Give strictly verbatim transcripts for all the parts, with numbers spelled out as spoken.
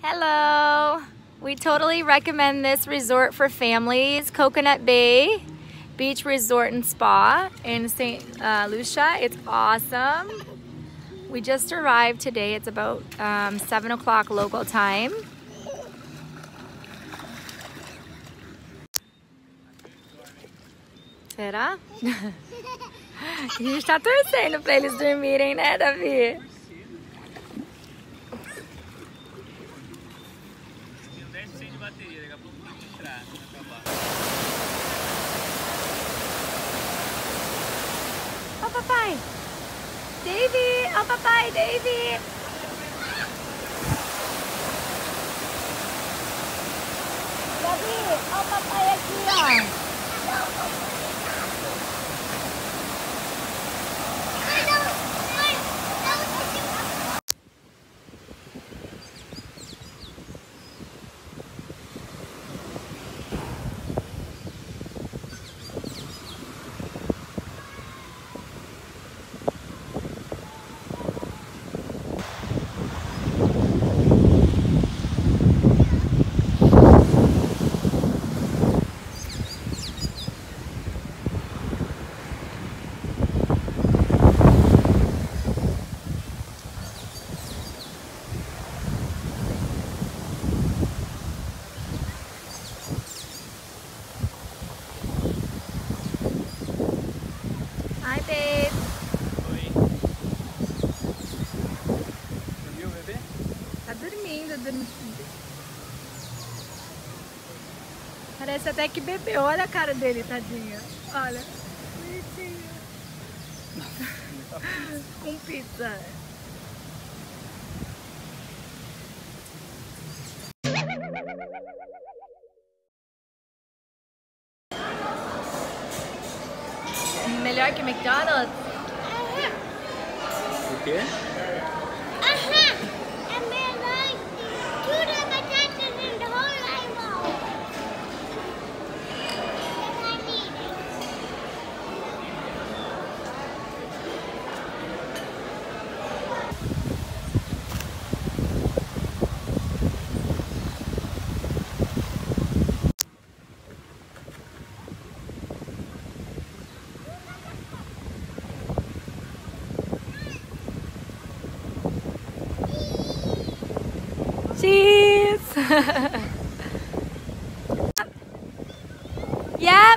Hello! We totally recommend this resort for families, Coconut Bay Beach Resort and Spa in Saint Uh, Lucia. It's awesome. We just arrived today. It's about um, seven o'clock local time. Será? A gente tá torcendo pra eles dormirem, né, Davi? Ó o papai! Davy! Ó o papai, Davy! Davi, ó o papai aqui, ó! Hi, babe. Oi. Dormiu o bebê? Tá dormindo, dormindo. Parece até que bebeu. Olha a cara dele, tadinho. Olha. Bonitinho. Com pizza. Melhor que McDonald's? O quê? Aha! É melhor que tudo as batatas in the whole rainbow. Yes, I need it. Cheese! Yep!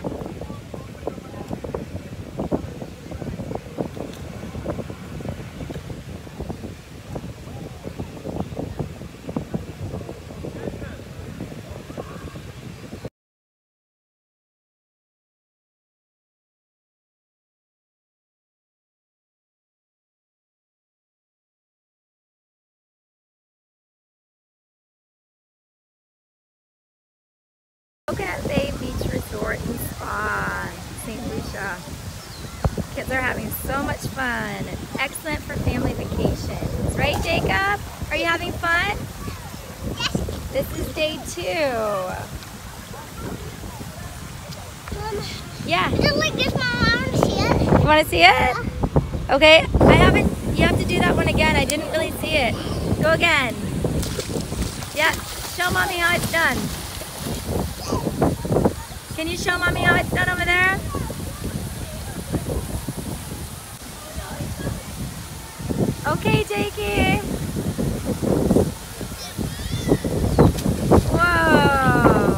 Coconut Bay Beach Resort and Spa, Saint Lucia. Kids are having so much fun. Excellent for family vacations. Right, Jacob? Are you having fun? Yes. This is day two. Mom, Yeah. just like this, Mom. I want to see it. You want to see it? Okay. I haven't. You have to do that one again. I didn't really see it. Go again. Yeah. Show Mommy how it's done. Can you show Mommy how it's done over there? Okay, Jakey. Whoa.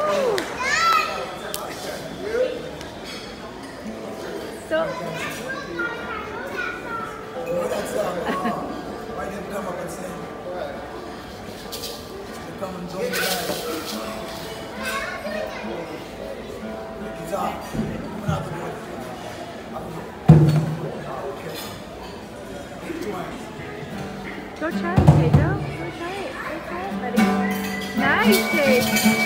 So that's uh, why they come up and say, they come and join the guys. It's off. We're not the one. Go try it, Pedro. Go try it. Go try it, buddy. Nice, Jake.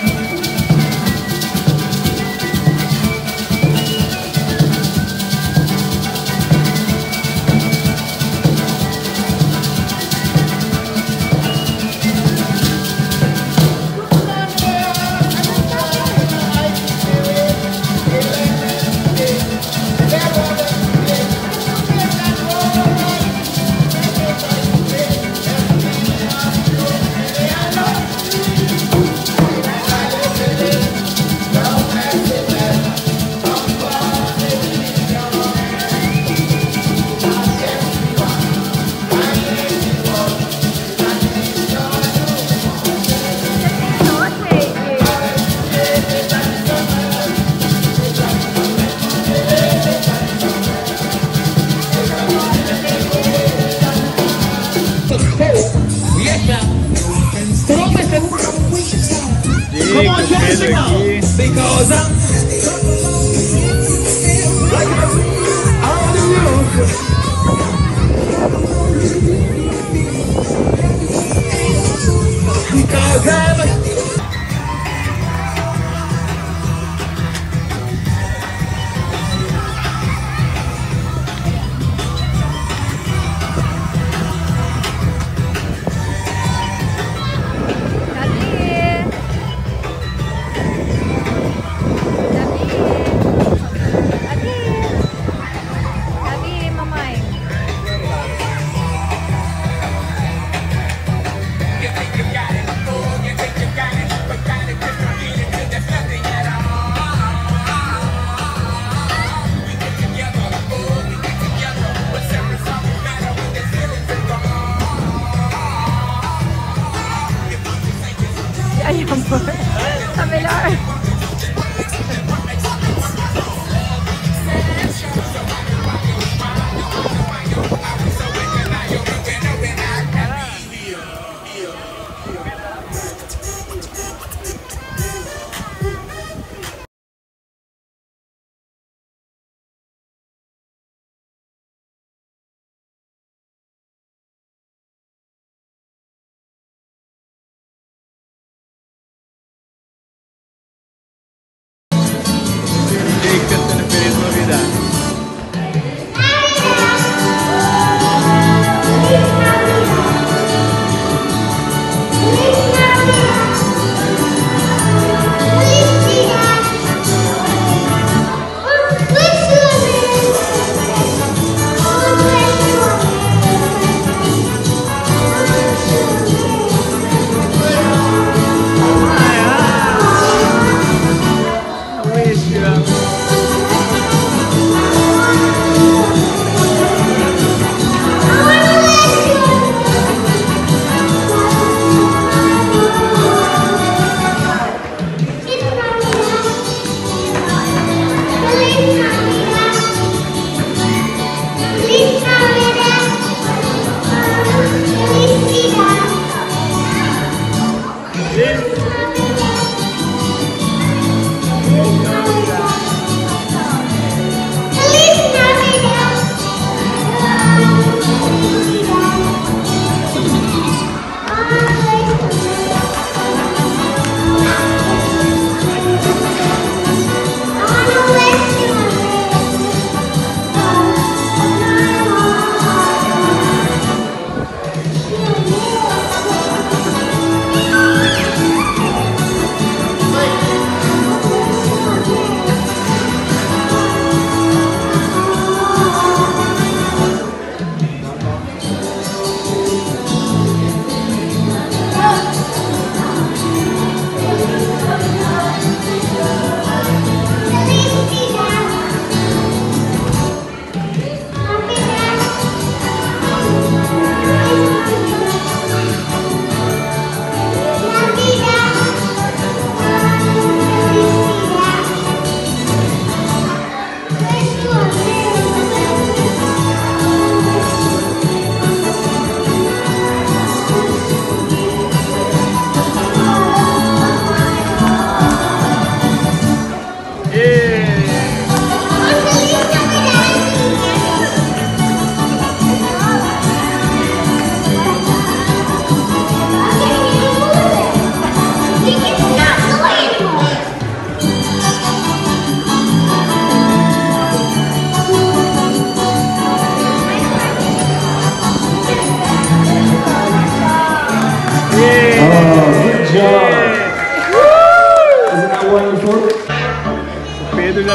Come on, show the signal. Because I'm like all the you. Because I'm That's it.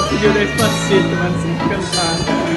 Pediu Despacito, mas sem cantar.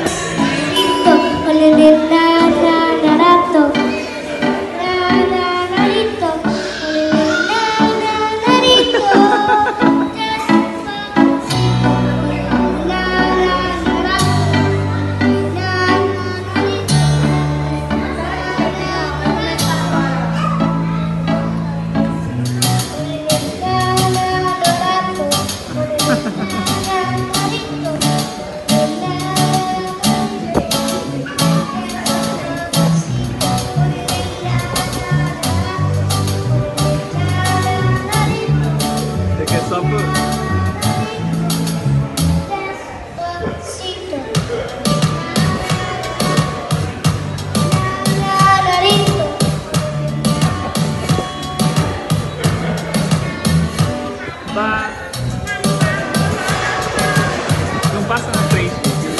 Não passa na frente.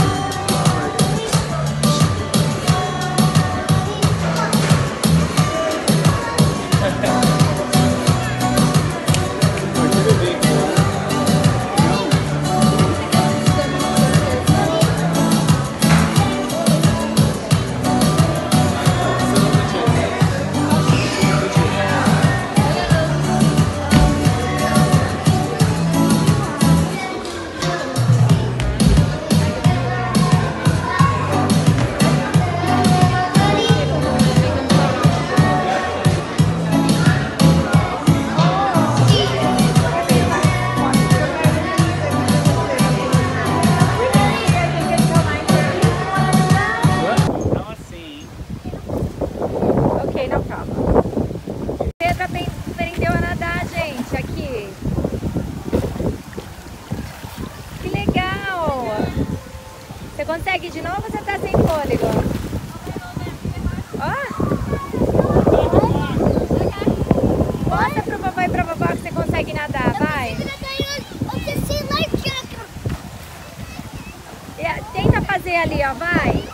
Você consegue de novo ou você tá sem fôlego? Ó! Mostra pro papai e pra vovó que você consegue nadar, vai! Tenta fazer ali, ó, vai!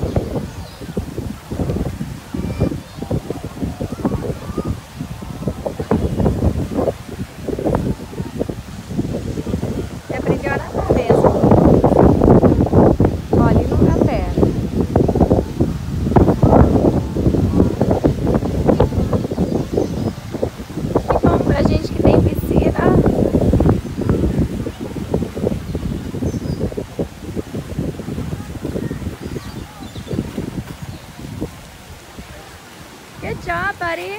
Você aprendeu a nadar mesmo. Good job, buddy.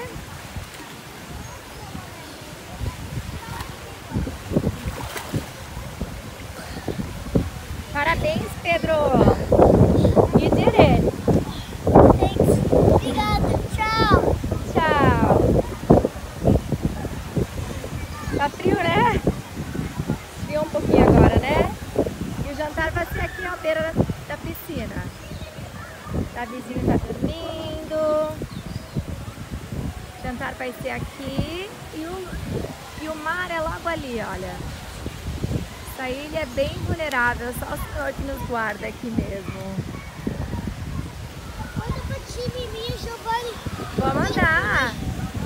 Parabéns, Pedro. You did it. Thanks. Obrigada. Tchau. Tchau. Tá frio, né? Frio um pouquinho agora, né? E o jantar vai ser aqui à beira da, da piscina. A vizinha tá dormindo. O jantar vai ser aqui e o, e o mar é logo ali, olha. Essa ilha é bem vulnerável, só o Senhor que nos guarda aqui mesmo. Vamos andar.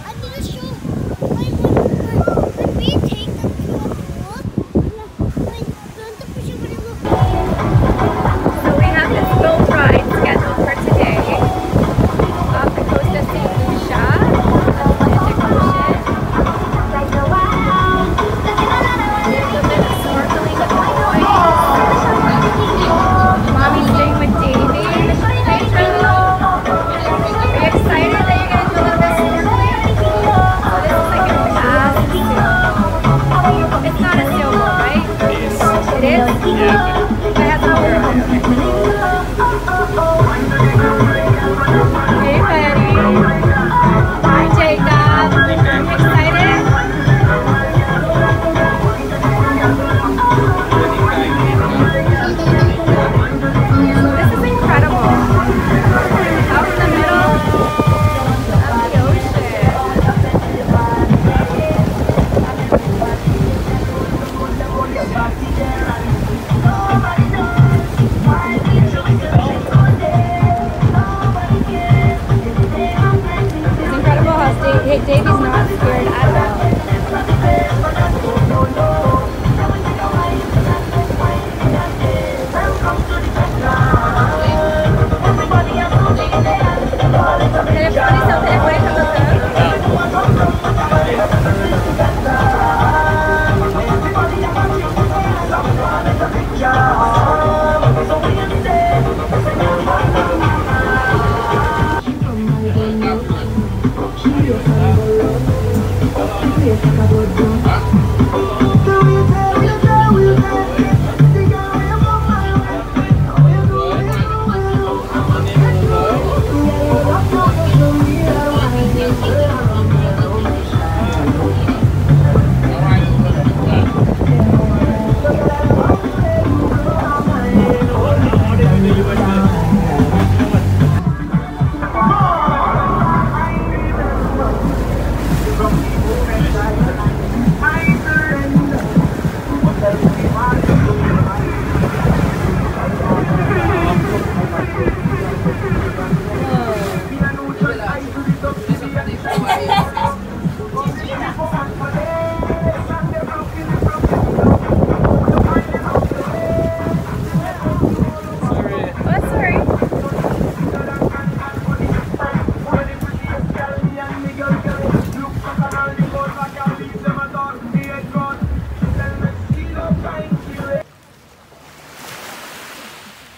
So we have this boat ride scheduled for today off the coast of Saint Lucia, Atlantic Ocean. There's a bit of snorkeling at the point. Mommy's staying with Davey. Hey, Joe. Are you excited that you're going to do a little bit of snorkeling? So this is like a fast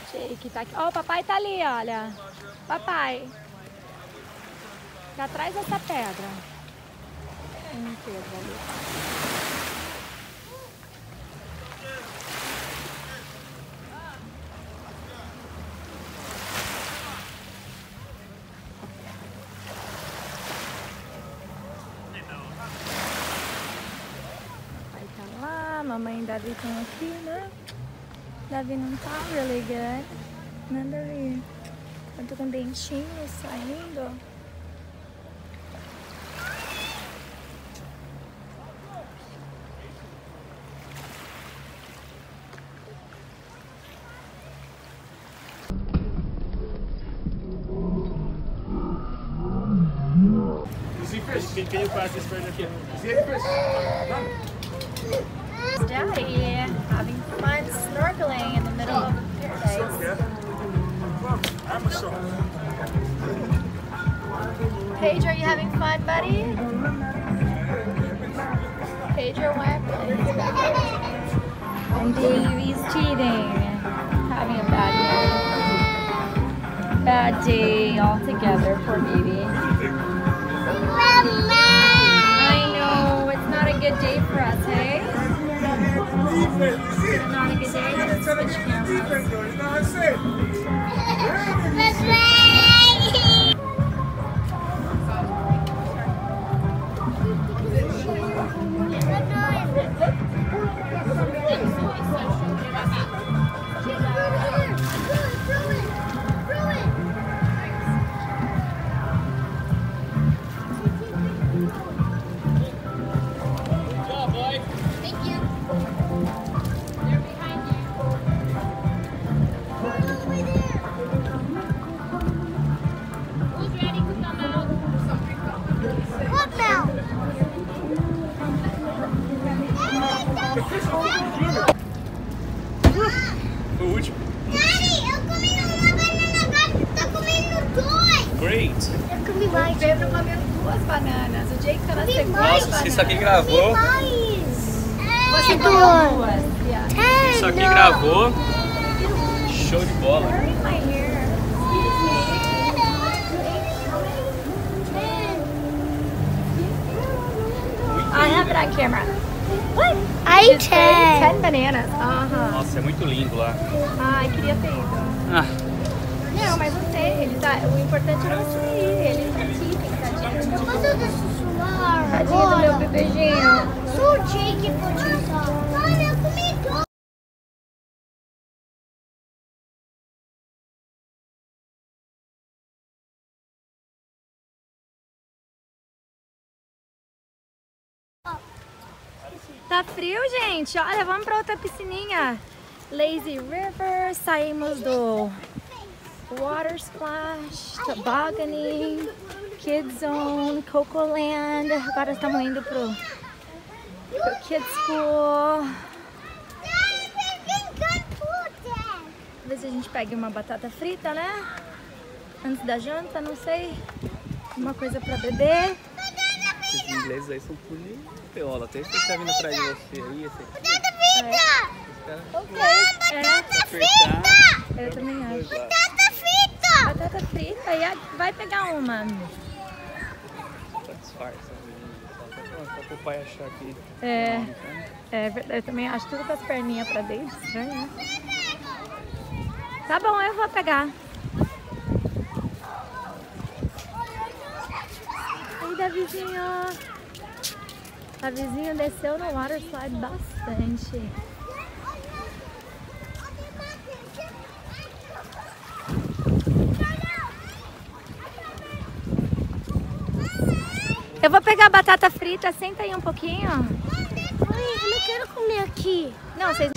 Jake tá aqui. Ó, o papai tá ali, olha. Papai. Tá atrás dessa pedra. Tem um Pedro ali. Papai tá lá, mamãe e Davi estão aqui, né? Davi não tá really good. Né, Davi? Eu tô com dentinho saindo. Can, can you pass this further here? Daddy having fun snorkeling in the middle of paradise. I'm a shark. Paige, are you having fun, buddy? Pedro went. And Davey's cheating. Having a bad day. Bad day altogether, poor baby. I know, it's not a good day for us, hey? Not a good day. Let's switch cameras. O último. Daddy, eu comi uma banana, agora tu tá comendo dois. Great. Eu comi mais. O Pedro comeu duas bananas. O Jake tá na Comi segunda mais. banana. Se isso aqui gravou, Mais. Você comeu duas. Yeah. isso aqui gravou, show de bola. Hurry my hair. I have that camera. What? I Just say ten. ten bananas. Aham. Nossa, é muito lindo lá. Ai, queria ter ido. Ah, Não, mas não sei. Ele tá, o importante é você ir. Ele tá aqui, tadinho. Eu posso sussurrar Tadinho do meu agora? bebezinho. Só o Jake pode usar. Olha, eu comi dois. Tá frio, gente. Olha, vamos pra outra piscininha. Lazy River. Saímos do Water Splash, Tobogganing, Kids Zone, Cocoland. Agora estamos indo pro, pro Kids School. Talvez a gente pegue uma batata frita, né? Antes da janta, não sei. Uma coisa pra beber. esses ingleses aí são pulipeola. Até esse que tá vindo atrás de você aí, esse aqui. Ok. É, Apertar. eu também acho. Batata frita! Batata frita e a- vai pegar uma. Só disfarça. Só, só pro pai achar que... É, é verdade, eu também acho tudo com as perninhas pra dentro, estranho, né? Tá bom, eu vou pegar. Aí, Davizinho. Davizinho desceu no water slide bastante. Eu vou pegar a batata frita, senta aí um pouquinho. Mãe, eu não quero comer aqui. Não, vocês...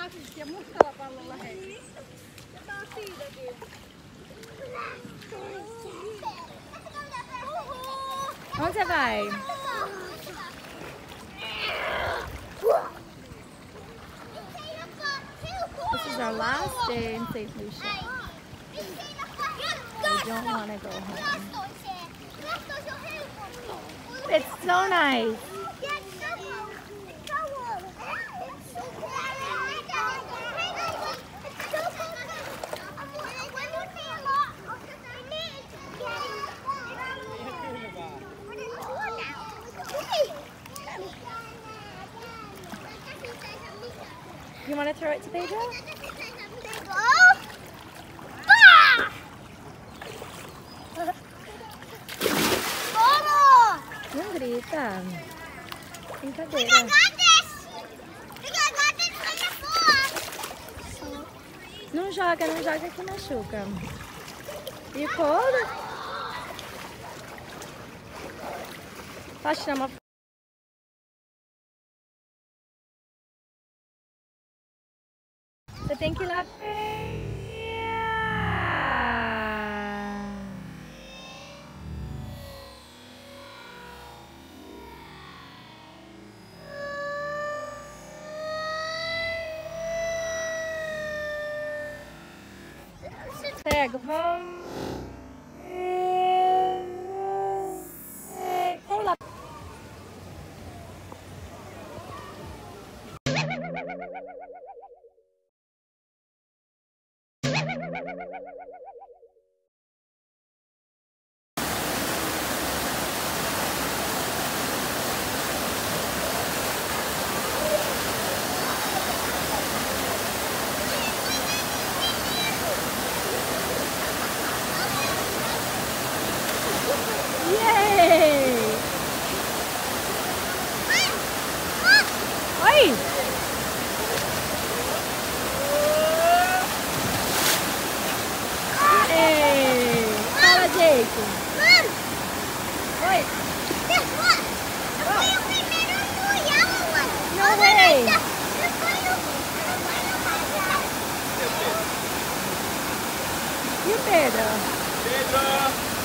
kaksista ja mustalla pallolla hei. Ja taas siitäkin. Onde você vai? This is our last day in Saint Lucia. I don't want to go home. It's so nice. You want to throw it to Pedro? Não grita. Brincadeira. Não joga, não joga que machuca. E cold? Posso tirar uma foto? Você tem que ir lá. Pega, vamos. Vamos lá. Yay! Oi! Ei! Fala, Jake! Oi! No way! E o Pedro? Pedro!